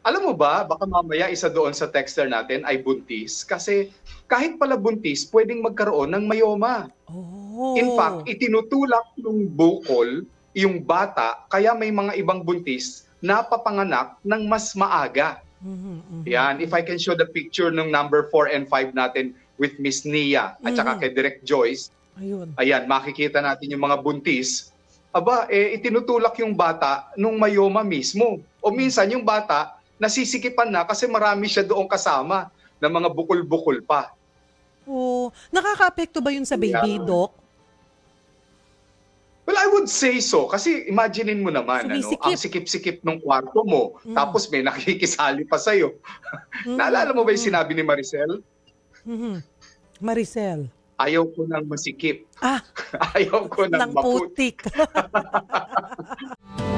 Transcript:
Alam mo ba, baka mamaya isa doon sa texter natin ay buntis kasi kahit pala buntis, pwedeng magkaroon ng myoma. In fact, Oh. itinutulak ng bukol yung bata kaya may mga ibang buntis na papanganak ng mas maaga. Mhm, mhm, Yan, if I mhm. can show the picture ng number 4 and 5 natin with Miss Nia at saka Mhm. kay Direct Joyce, Ayun. ayan, makikita natin yung mga buntis. Aba, itinutulak yung bata nung mayoma mismo. O Hmm. minsan yung bata, nasisikipan na kasi marami siya doong kasama na mga bukol-bukol pa. Oh, nakakaapekto ba yun sa baby, Ayan. Doc? Well, I would say so. Kasi imaginein mo naman, ano, ang Sumisikip. sikip-sikip ng kwarto mo, Hmm. tapos may nakikisali pa sa'yo. Mhm, Naalala mo ba yung mhm, sinabi ni Maricel? mhm. Maricel. Ayaw ko ng masikip. Ah, Ayaw ko ng ng maput. putik.